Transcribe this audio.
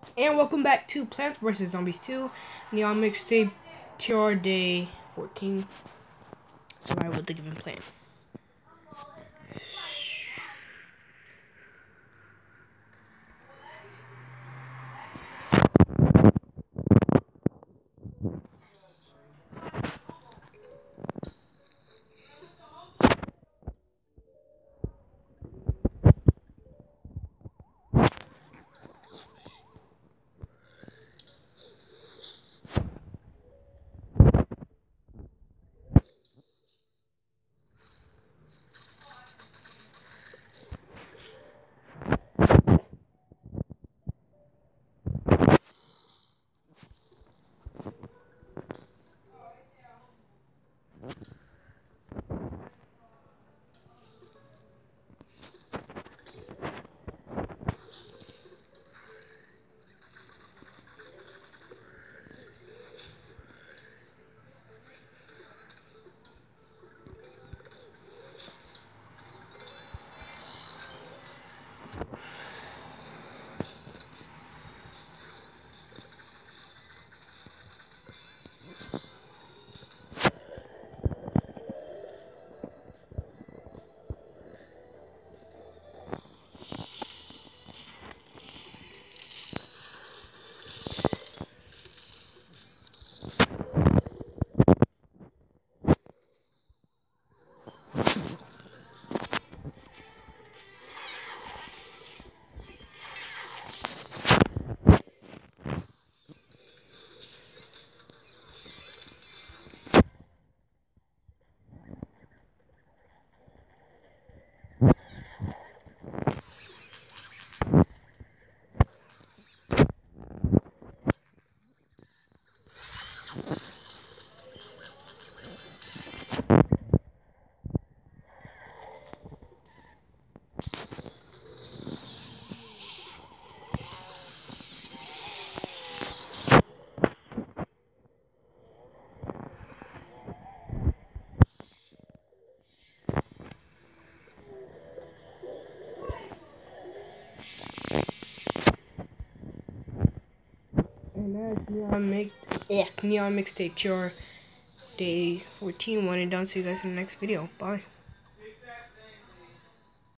And welcome back to Plants vs. Zombies 2, Neon Mixtape, TR Day 14, Survival with the Given Plants. And that's Neon Mixtape, TR Day 14, one and done. See you guys in the next video. Bye.